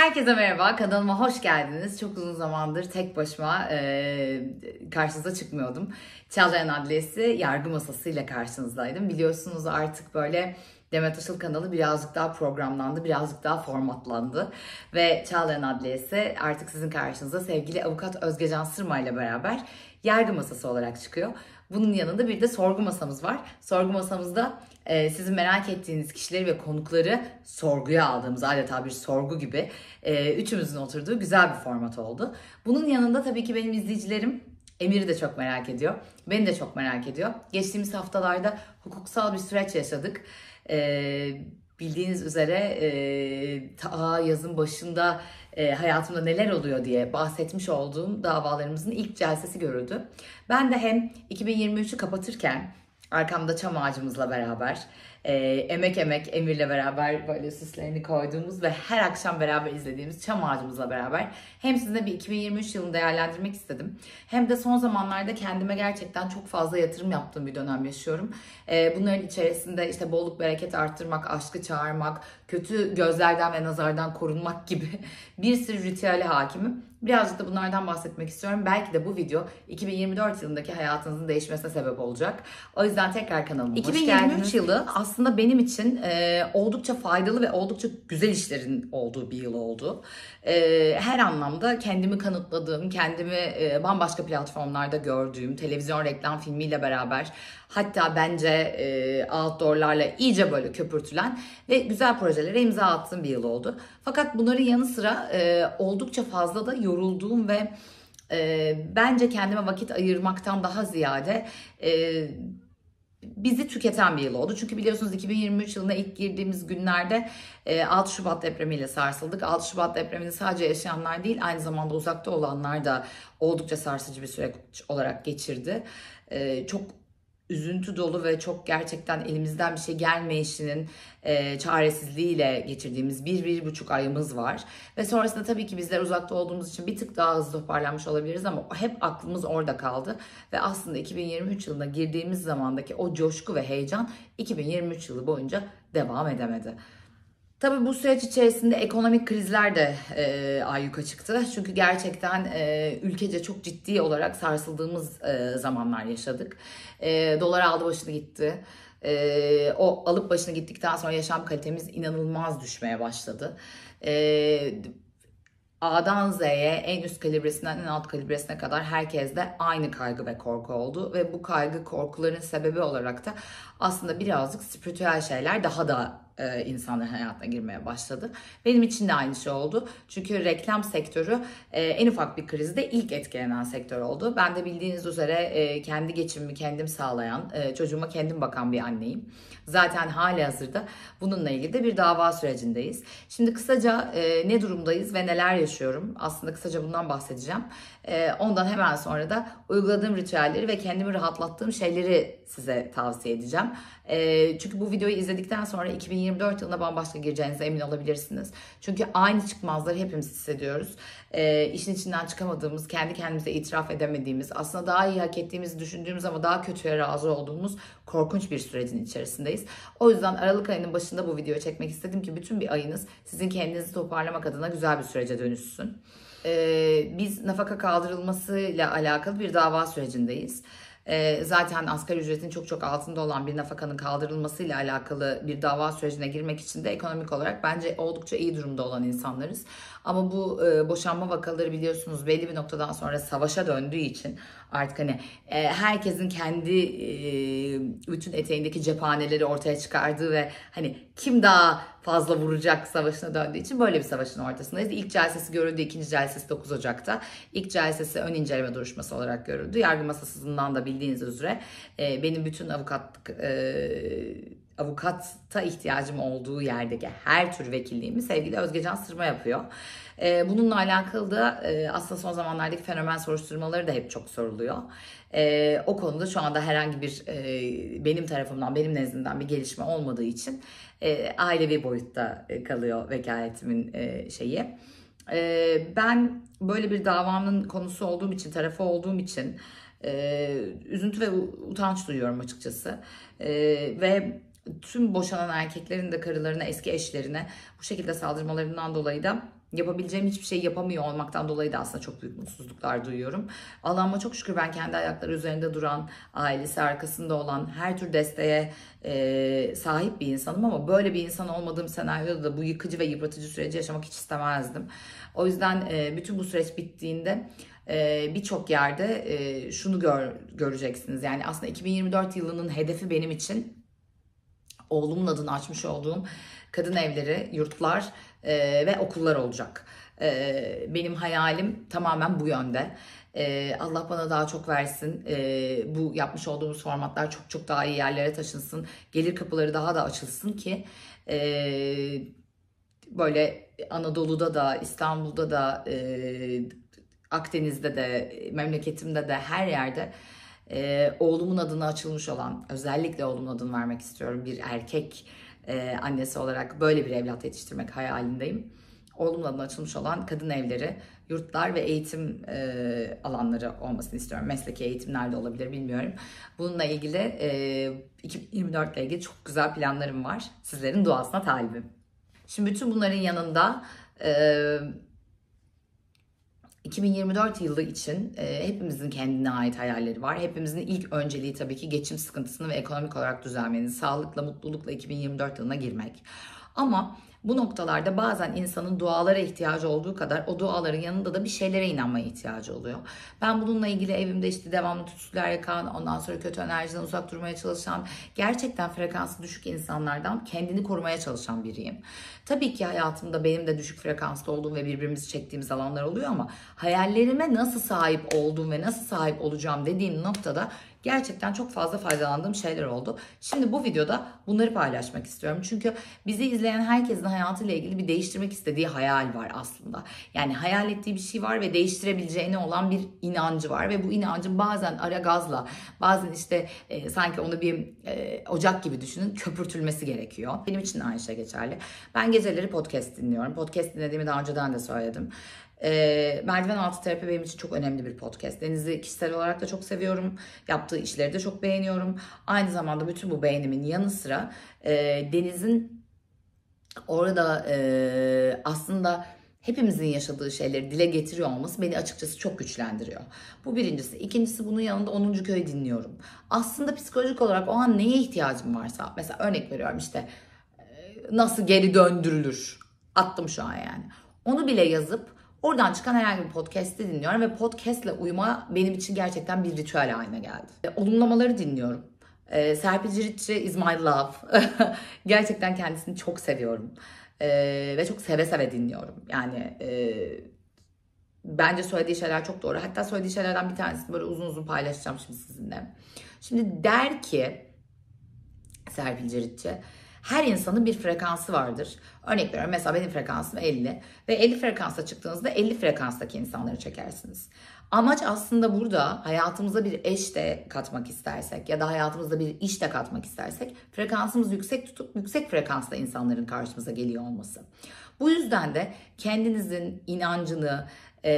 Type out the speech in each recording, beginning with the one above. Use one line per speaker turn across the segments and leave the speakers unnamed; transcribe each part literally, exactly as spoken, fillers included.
Herkese merhaba, kanalıma hoş geldiniz. Çok uzun zamandır tek başıma e, karşınıza çıkmıyordum. Çağlayan Adliyesi yargı masasıyla karşınızdaydım. Biliyorsunuz artık böyle Demet Aşıl kanalı birazcık daha programlandı, birazcık daha formatlandı. Ve Çağlayan Adliyesi artık sizin karşınıza sevgili avukat Özgecan Sırma ile beraber yargı masası olarak çıkıyor. Bunun yanında bir de sorgu masamız var. Sorgu masamızda e, sizin merak ettiğiniz kişileri ve konukları sorguya aldığımız, adeta bir sorgu gibi e, üçümüzün oturduğu güzel bir format oldu. Bunun yanında tabii ki benim izleyicilerim Emir'i de çok merak ediyor. Beni de çok merak ediyor. Geçtiğimiz haftalarda hukuksal bir süreç yaşadık. E, bildiğiniz üzere e, ta yazın başında e, hayatımda neler oluyor diye bahsetmiş olduğum davalarımızın ilk celsesi görüldü. Ben de hem iki bin yirmi üçü kapatırken arkamda çam ağacımızla beraber, e, emek emek Emir'le beraber böyle süslerini koyduğumuz ve her akşam beraber izlediğimiz çam ağacımızla beraber hem sizinle bir iki bin yirmi üç yılını değerlendirmek istedim. Hem de son zamanlarda kendime gerçekten çok fazla yatırım yaptığım bir dönem yaşıyorum. E, bunların içerisinde işte bolluk bereket arttırmak, aşkı çağırmak, kötü gözlerden ve nazardan korunmak gibi bir sürü ritüele hakimim. Birazcık da bunlardan bahsetmek istiyorum. Belki de bu video iki bin yirmi dört yılındaki hayatınızın değişmesine sebep olacak. O yüzden tekrar kanalıma hoş geldiniz. iki bin yirmi üç yılı aslında benim için e, oldukça faydalı ve oldukça güzel işlerin olduğu bir yıl oldu. E, her anlamda kendimi kanıtladığım, kendimi e, bambaşka platformlarda gördüğüm, televizyon reklam filmiyle beraber hatta bence e, outdoor'larla iyice böyle köpürtülen ve güzel projelere imza attığım bir yıl oldu. Fakat bunların yanı sıra e, oldukça fazla da yorulduğum ve e, bence kendime vakit ayırmaktan daha ziyade e, bizi tüketen bir yıl oldu. Çünkü biliyorsunuz iki bin yirmi üç yılına ilk girdiğimiz günlerde altı Şubat depremiyle sarsıldık. altı Şubat depremini sadece yaşayanlar değil, aynı zamanda uzakta olanlar da oldukça sarsıcı bir süreç olarak geçirdi. Çok üzüntü dolu ve çok gerçekten elimizden bir şey gelmeyişinin e, çaresizliğiyle geçirdiğimiz bir, bir buçuk ayımız var. Ve sonrasında tabii ki bizler uzakta olduğumuz için bir tık daha hızlı toparlanmış olabiliriz ama hep aklımız orada kaldı. Ve aslında iki bin yirmi üç yılına girdiğimiz zamandaki o coşku ve heyecan iki bin yirmi üç yılı boyunca devam edemedi. Tabii bu süreç içerisinde ekonomik krizler de e, ayyuka çıktı. Çünkü gerçekten e, ülkece çok ciddi olarak sarsıldığımız e, zamanlar yaşadık. E, dolar aldı başını gitti. E, o alıp başını gittikten sonra yaşam kalitemiz inanılmaz düşmeye başladı. E, A'dan Z'ye, en üst kalibresinden en alt kalibresine kadar herkeste aynı kaygı ve korku oldu. Ve bu kaygı korkuların sebebi olarak da aslında birazcık spiritüel şeyler daha da e, insanların hayatına girmeye başladı. Benim için de aynı şey oldu. Çünkü reklam sektörü e, en ufak bir krizde ilk etkilenen sektör oldu. Ben de bildiğiniz üzere e, kendi geçimimi kendim sağlayan, e, çocuğuma kendim bakan bir anneyim. Zaten halihazırda bununla ilgili de bir dava sürecindeyiz. Şimdi kısaca e, ne durumdayız ve neler yaşıyorum? Aslında kısaca bundan bahsedeceğim. E, ondan hemen sonra da uyguladığım ritüelleri ve kendimi rahatlattığım şeyleri size tavsiye edeceğim. E, çünkü bu videoyu izledikten sonra iki bin yirmi dört yılına bambaşka gireceğinize emin olabilirsiniz. Çünkü aynı çıkmazları hepimiz hissediyoruz. E, işin içinden çıkamadığımız, kendi kendimize itiraf edemediğimiz, aslında daha iyi hak ettiğimizi düşündüğümüz ama daha kötüye razı olduğumuz korkunç bir sürecin içerisindeyiz. O yüzden Aralık ayının başında bu videoyu çekmek istedim ki bütün bir ayınız sizin kendinizi toparlamak adına güzel bir sürece dönüşsün. E, biz nafaka kaldırılmasıyla alakalı bir dava sürecindeyiz. Zaten asgari ücretin çok çok altında olan bir nafakanın kaldırılmasıyla alakalı bir dava sürecine girmek için de ekonomik olarak bence oldukça iyi durumda olan insanlarız. Ama bu boşanma vakaları biliyorsunuz belli bir noktadan sonra savaşa döndüğü için artık hani herkesin kendi bütün eteğindeki cephaneleri ortaya çıkardığı ve hani kim daha fazla vuracak savaşına döndüğü için böyle bir savaşın ortasındayız. İlk celsesi görüldü, ikinci celsesi dokuz Ocak'ta. İlk celsesi ön inceleme duruşması olarak görüldü. Yargı masasından da bildiğiniz üzere benim bütün avukatlık avukata ihtiyacım olduğu yerdeki her tür vekilliğimi sevgili Özgecan Sırma yapıyor. Bununla alakalı da aslında son zamanlardaki fenomen soruşturmaları da hep çok soruluyor. O konuda şu anda herhangi bir benim tarafımdan, benim nezdimden bir gelişme olmadığı için ailevi boyutta kalıyor vekaletimin şeyi. Ben böyle bir davanın konusu olduğum için, tarafı olduğum için üzüntü ve utanç duyuyorum açıkçası. Ve tüm boşanan erkeklerin de karılarına, eski eşlerine bu şekilde saldırmalarından dolayı da yapabileceğim hiçbir şey yapamıyor olmaktan dolayı da aslında çok büyük mutsuzluklar duyuyorum. Allah'ıma çok şükür ben kendi ayakları üzerinde duran, ailesi arkasında olan, her tür desteğe e, sahip bir insanım ama böyle bir insan olmadığım senaryoda da bu yıkıcı ve yıpratıcı süreci yaşamak hiç istemezdim. O yüzden e, bütün bu süreç bittiğinde e, birçok yerde e, şunu gör, göreceksiniz. Yani aslında iki bin yirmi dört yılının hedefi benim için oğlumun adını açmış olduğum kadın evleri, yurtlar e, ve okullar olacak. E, benim hayalim tamamen bu yönde. E, Allah bana daha çok versin. E, bu yapmış olduğumuz formatlar çok çok daha iyi yerlere taşınsın. Gelir kapıları daha da açılsın ki e, böyle Anadolu'da da, İstanbul'da da, e, Akdeniz'de de, memleketimde de her yerde e, oğlumun adına açılmış olan, özellikle oğlumun adını vermek istiyorum, bir erkek e, annesi olarak böyle bir evlat yetiştirmek hayalindeyim. Oğlumun adına açılmış olan kadın evleri, yurtlar ve eğitim e, alanları olmasını istiyorum. Mesleki eğitimler de olabilir, bilmiyorum. Bununla ilgili e, iki bin yirmi dört ile ilgili çok güzel planlarım var. Sizlerin duasına talibim. Şimdi bütün bunların yanında e, iki bin yirmi dört yılı için e, hepimizin kendine ait hayalleri var. Hepimizin ilk önceliği tabii ki geçim sıkıntısını ve ekonomik olarak düzelmenin, sağlıkla, mutlulukla iki bin yirmi dört yılına girmek. Ama bu noktalarda bazen insanın dualara ihtiyacı olduğu kadar o duaların yanında da bir şeylere inanmaya ihtiyacı oluyor. Ben bununla ilgili evimde işte devamlı tütsüler yakan, ondan sonra kötü enerjiden uzak durmaya çalışan, gerçekten frekansı düşük insanlardan kendini korumaya çalışan biriyim. Tabii ki hayatımda benim de düşük frekanslı olduğum ve birbirimizi çektiğimiz alanlar oluyor ama hayallerime nasıl sahip olduğum ve nasıl sahip olacağım dediğim noktada gerçekten çok fazla faydalandığım şeyler oldu. Şimdi bu videoda bunları paylaşmak istiyorum. Çünkü bizi izleyen herkesin hayatıyla ilgili bir değiştirmek istediği hayal var aslında. Yani hayal ettiği bir şey var ve değiştirebileceğine olan bir inancı var. Ve bu inancın bazen ara gazla, bazen işte e, sanki onu bir e, ocak gibi düşünün, köpürtülmesi gerekiyor. Benim için de aynı şey geçerli. Ben geceleri podcast dinliyorum. Podcast dinlediğimi daha önceden de söyledim. E, Merdiven Altı Terapi benim için çok önemli bir podcast. Deniz'i kişisel olarak da çok seviyorum. Yaptığı işleri de çok beğeniyorum. Aynı zamanda bütün bu beğenimin yanı sıra e, Deniz'in orada e, aslında hepimizin yaşadığı şeyleri dile getiriyor olması beni açıkçası çok güçlendiriyor. Bu birincisi. İkincisi, bunun yanında onuncu Köy'ü dinliyorum. Aslında psikolojik olarak o an neye ihtiyacım varsa, mesela örnek veriyorum işte nasıl geri döndürülür, attım şu an yani. Onu bile yazıp oradan çıkan herhangi bir podcast'i dinliyorum ve podcast'le uyuma benim için gerçekten bir ritüel haline geldi. Olumlamaları dinliyorum. Ee, Serpil Ciritçi is my love. Gerçekten kendisini çok seviyorum. Ee, ve çok seve seve dinliyorum. Yani e, bence söylediği şeyler çok doğru. Hatta söylediği şeylerden bir tanesini böyle uzun uzun paylaşacağım şimdi sizinle. Şimdi der ki Serpil Ciritçi, her insanın bir frekansı vardır. Örnek veriyorum, mesela benim frekansım elli ve elli frekansa çıktığınızda elli frekanstaki insanları çekersiniz. Amaç aslında burada hayatımıza bir eş de katmak istersek ya da hayatımızda bir iş de katmak istersek frekansımızı yüksek tutup yüksek frekansta insanların karşımıza geliyor olması. Bu yüzden de kendinizin inancını,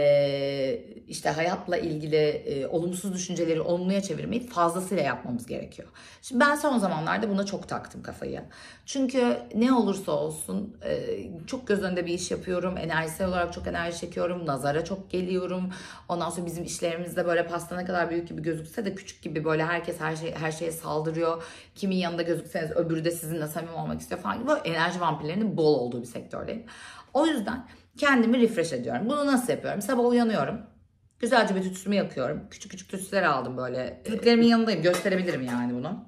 Ee, işte hayatla ilgili e, olumsuz düşünceleri olumluya çevirmeyi fazlasıyla yapmamız gerekiyor. Şimdi ben son zamanlarda buna çok taktım kafayı. Çünkü ne olursa olsun e, çok göz önünde bir iş yapıyorum. Enerjisel olarak çok enerji çekiyorum. Nazara çok geliyorum. Ondan sonra bizim işlerimizde böyle pasta ne kadar büyük gibi gözükse de küçük gibi, böyle herkes her şey her şeye saldırıyor. Kimin yanında gözükseniz öbürü de sizinle samimi olmak istiyor falan gibi, böyle enerji vampirlerinin bol olduğu bir sektördeyim. O yüzden kendimi refresh ediyorum. Bunu nasıl yapıyorum? Sabah uyanıyorum. Güzelce bir tütsümü yakıyorum. Küçük küçük tütsüler aldım böyle. Tütlerimin yanındayım. Gösterebilirim yani bunu.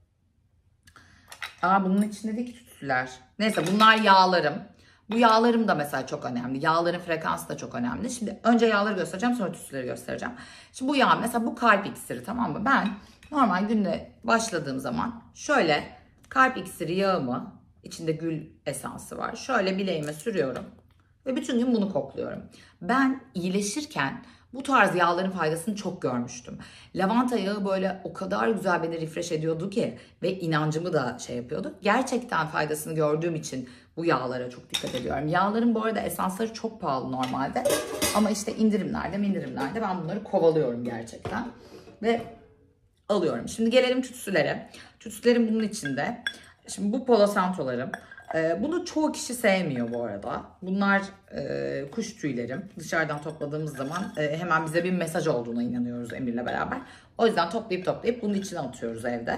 Aa, bunun içinde değil ki tütsüler. Neyse, bunlar yağlarım. Bu yağlarım da mesela çok önemli. Yağların frekansı da çok önemli. Şimdi önce yağları göstereceğim, sonra tütsüleri göstereceğim. Şimdi bu yağ mesela, bu kalp iksiri, tamam mı? Ben normal günde başladığım zaman şöyle kalp iksiri yağımı, içinde gül esansı var, şöyle bileğime sürüyorum. Ve bütün gün bunu kokluyorum. Ben iyileşirken bu tarz yağların faydasını çok görmüştüm. Lavanta yağı böyle o kadar güzel beni refresh ediyordu ki ve inancımı da şey yapıyordu. Gerçekten faydasını gördüğüm için bu yağlara çok dikkat ediyorum. Yağların bu arada esansları çok pahalı normalde. Ama işte indirimlerde indirimlerde ben bunları kovalıyorum gerçekten. Ve alıyorum. Şimdi gelelim tütsülere. Tütsülerim bunun içinde. Şimdi bu Palo Santo'larım. Ee, bunu çoğu kişi sevmiyor bu arada. Bunlar e, kuş tüylerim. Dışarıdan topladığımız zaman e, hemen bize bir mesaj olduğuna inanıyoruz Emir'le beraber. O yüzden toplayıp toplayıp bunun içine atıyoruz evde.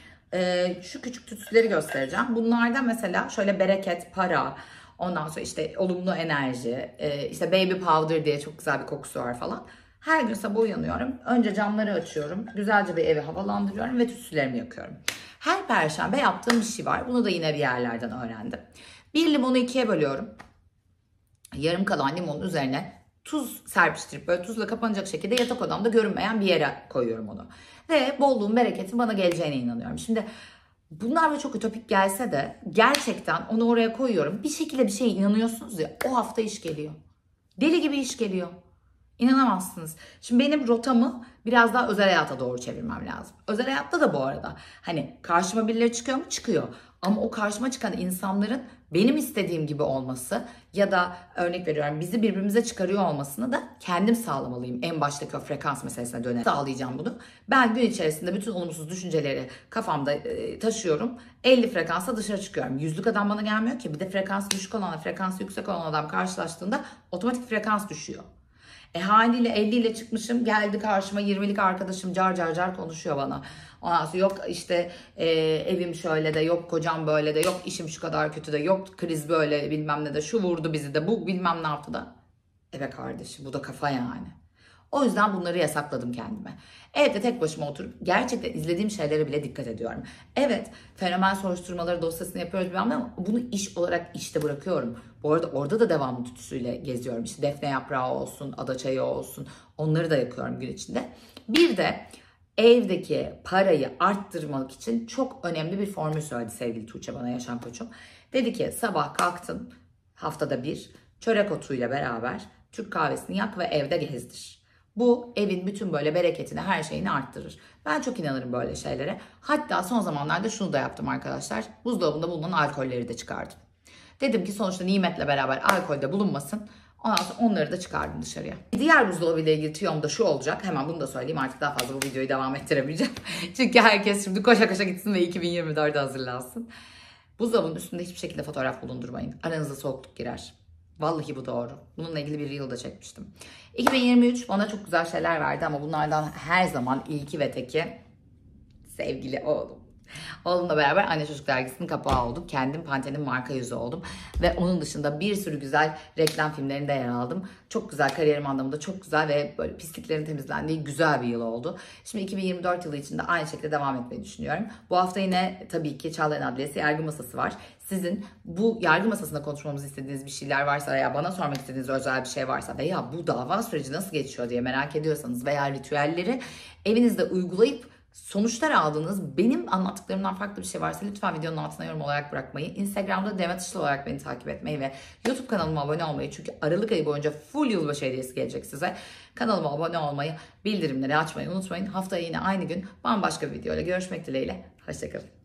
E, şu küçük tütsüleri göstereceğim. Bunlarda mesela şöyle bereket, para, ondan sonra işte olumlu enerji, e, işte baby powder diye çok güzel bir kokusu var falan. Her gün sabah uyanıyorum. Önce camları açıyorum. Güzelce bir evi havalandırıyorum ve tütsülerimi yakıyorum. Her perşembe yaptığım bir şey var. Bunu da yine bir yerlerden öğrendim. Bir limonu ikiye bölüyorum. Yarım kalan limonun üzerine tuz serpiştirip böyle tuzla kapanacak şekilde yatak odamda görünmeyen bir yere koyuyorum onu. Ve bolluğun, bereketin bana geleceğine inanıyorum. Şimdi bunlar böyle çok ütopik gelse de gerçekten onu oraya koyuyorum. Bir şekilde bir şeye inanıyorsunuz ya, o hafta iş geliyor. Deli gibi iş geliyor. İnanamazsınız. Şimdi benim rotamı biraz daha özel hayata doğru çevirmem lazım. Özel hayatta da bu arada hani karşıma birileri çıkıyor mu? Çıkıyor. Ama o karşıma çıkan insanların benim istediğim gibi olması ya da örnek veriyorum bizi birbirimize çıkarıyor olmasını da kendim sağlamalıyım. En baştaki o frekans meselesine dönerek sağlayacağım bunu. Ben gün içerisinde bütün olumsuz düşünceleri kafamda e, taşıyorum. elli frekansa dışarı çıkıyorum. Yüzlük adam bana gelmiyor ki. Bir de frekansı düşük olanla frekansı yüksek olan adam karşılaştığında otomatik frekans düşüyor. E haliyle elli ile çıkmışım, geldi karşıma yirmilik arkadaşım car car car konuşuyor bana. Ondan sonra yok işte e, evim şöyle de, yok kocam böyle de, yok işim şu kadar kötü de, yok kriz böyle bilmem ne de, şu vurdu bizi de, bu bilmem ne yaptı da. Evet kardeşim, bu da kafa yani. O yüzden bunları yasakladım kendime. Evde tek başıma oturup gerçekten izlediğim şeylere bile dikkat ediyorum. Evet, fenomen soruşturmaları dosyasını yapıyoruz bilmem ne, ama bunu iş olarak işte bırakıyorum. Bu arada orada da devamlı tütsüyle geziyorum. İşte defne yaprağı olsun, ada çayı olsun, onları da yakıyorum gün içinde. Bir de evdeki parayı arttırmak için çok önemli bir formül söyledi sevgili Tuğçe bana, yaşam koçum. Dedi ki sabah kalktın, haftada bir çörek otuyla beraber Türk kahvesini yak ve evde gezdir. Bu evin bütün böyle bereketini, her şeyini arttırır. Ben çok inanırım böyle şeylere. Hatta son zamanlarda şunu da yaptım arkadaşlar. Buzdolabında bulunan alkolleri de çıkardım. Dedim ki sonuçta nimetle beraber alkol de bulunmasın. Ondan sonra onları da çıkardım dışarıya. Diğer buzdolabı ile ilgili tüyom da şu olacak. Hemen bunu da söyleyeyim. Artık daha fazla bu videoyu devam ettiremeyeceğim. Çünkü herkes şimdi koşa koşa gitsin ve iki bin yirmi dörde hazırlansın. Buzdolabının üstünde hiçbir şekilde fotoğraf bulundurmayın. Aranıza soğukluk girer. Vallahi bu doğru. Bununla ilgili bir reel da çekmiştim. iki bin yirmi üç bana çok güzel şeyler verdi ama bunlardan her zaman ilki ve teki sevgili oğlum. Oğlumla beraber Anne Çocuk Dergisi'nin kapağı olduk. Kendim Pantene'in marka yüzü oldum. Ve onun dışında bir sürü güzel reklam filmlerinde yer aldım. Çok güzel, kariyerim anlamında çok güzel ve böyle pisliklerin temizlendiği güzel bir yıl oldu. Şimdi iki bin yirmi dört yılı için de aynı şekilde devam etmeyi düşünüyorum. Bu hafta yine tabii ki Çağlayan Adliyesi yargı masası var. Sizin bu yargı masasında konuşmamızı istediğiniz bir şeyler varsa veya bana sormak istediğiniz özel bir şey varsa veya bu dava süreci nasıl geçiyor diye merak ediyorsanız veya ritüelleri evinizde uygulayıp sonuçlar aldığınız benim anlattıklarımdan farklı bir şey varsa lütfen videonun altına yorum olarak bırakmayı, Instagram'da Demet Işıl olarak beni takip etmeyi ve YouTube kanalıma abone olmayı, çünkü Aralık ayı boyunca full yılbaşı hediyesi gelecek size. Kanalıma abone olmayı, bildirimleri açmayı unutmayın. Haftaya yine aynı gün bambaşka bir videoyla görüşmek dileğiyle. Hoşçakalın.